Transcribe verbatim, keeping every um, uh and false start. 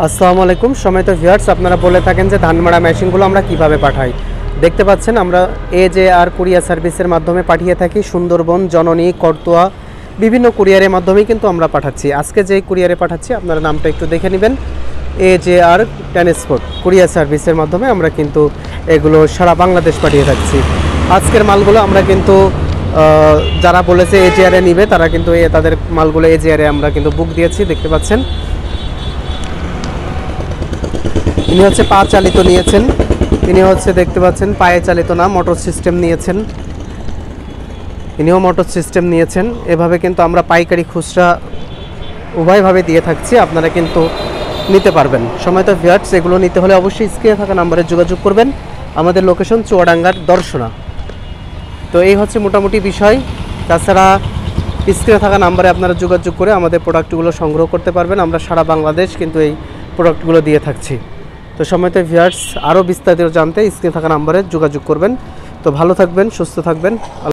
আসসালামু আলাইকুম সময়ত ভিউয়ার্স, আপনারা বলে থাকেন যে ধান মাড়া মেশিনগুলো আমরা কিভাবে পাঠাই। দেখতে পাচ্ছেন আমরা এ জে আর কুরিয়ার সার্ভিসের মাধ্যমে পাঠিয়ে থাকি। সুন্দরবন, জননী, করতোয়া বিভিন্ন কুরিয়ারের মাধ্যমেই কিন্তু আমরা পাঠাচ্ছি। আজকে যেই কুরিয়ারে পাঠাচ্ছি আপনারা নামটা একটু দেখে নেবেন। A J R transport courier সার্ভিসের মাধ্যমে আমরা কিন্তু এগুলো সারা বাংলাদেশ পাঠিয়ে থাকছি। আজকের মালগুলো আমরা কিন্তু যারা বলেছে এ জে আরে নিবে তারা কিন্তু তাদের মালগুলো এ জে আরে আমরা কিন্তু বুক দিয়েছি। দেখতে পাচ্ছেন ইনি হচ্ছে পা চালিত নিয়েছেন, ইনি হচ্ছে দেখতে পাচ্ছেন পায়ে চালিত না, মোটর সিস্টেম নিয়েছেন, ইনিও মোটর সিস্টেম নিয়েছেন। এভাবে কিন্তু আমরা পাইকারি খুচরা উভয়ভাবে দিয়ে থাকছি, আপনারা কিন্তু নিতে পারবেন। সময়ত ভিউয়ার্স, এগুলো নিতে হলে অবশ্যই স্ক্রিনে থাকা নাম্বারে যোগাযোগ করবেন। আমাদের লোকেশন চুয়াডাঙ্গার দর্শনা। তো এই হচ্ছে মোটামুটি বিষয়। তাছাড়া স্ক্রিনে থাকা নাম্বারে আপনারা যোগাযোগ করে আমাদের প্রোডাক্টগুলো সংগ্রহ করতে পারবেন। আমরা সারা বাংলাদেশ কিন্তু এই প্রোডাক্টগুলো দিয়ে থাকছি। তো সময়ত ভিউয়ার্স, আরও বিস্তারিত জানতে স্ক্রিনে থাকা নাম্বারে যোগাযোগ করবেন। তো ভালো থাকবেন, সুস্থ থাকবেন।